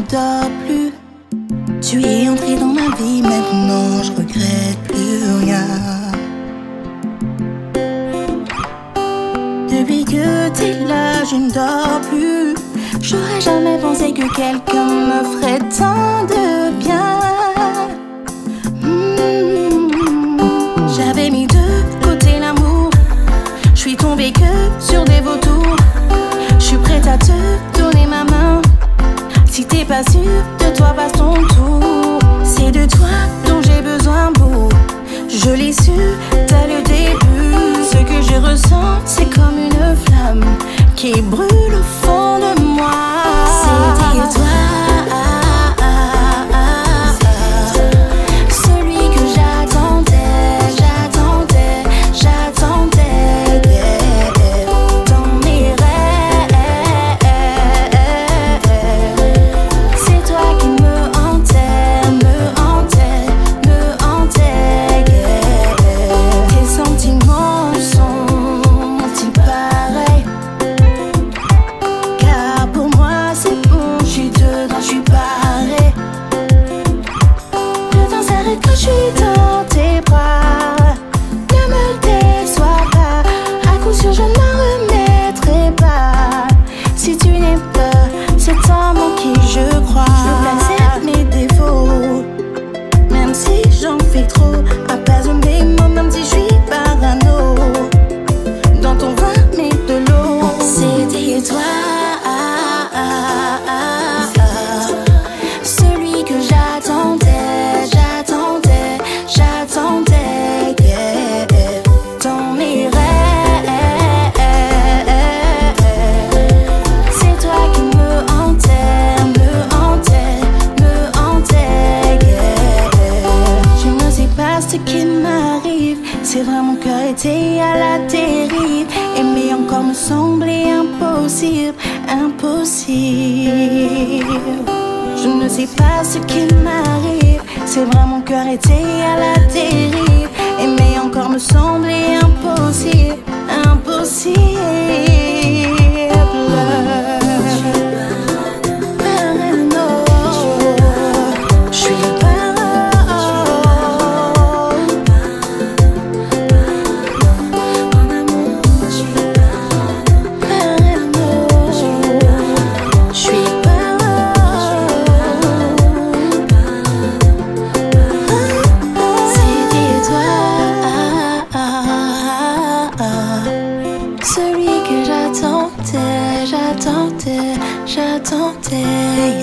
dors plus. Tu es entré dans ma vie, maintenant je regrette plus rien. Depuis que t'es là, je ne dors plus. J'aurais jamais pensé que quelqu'un me ferait tant de bien. J'avais mis de côté l'amour. Je suis tombée que sur des vautours. Je suis prête à te donner ma main. Si t'es pas sûr de toi, passe ton tour. C'est de toi dont j'ai besoin, beau. Je l'ai su dès le début. Ce que je ressens, c'est comme une flamme qui brûle au fond de moi. C'était toi. C'est vrai, mon cœur était à la dérive. Aimer encore me semblait impossible, impossible. Je ne sais pas ce qui m'arrive. C'est vrai, mon cœur était à la dérive. Aimer encore me semblait impossible, impossible. Celui que j'attendais, j'attendais, j'attendais.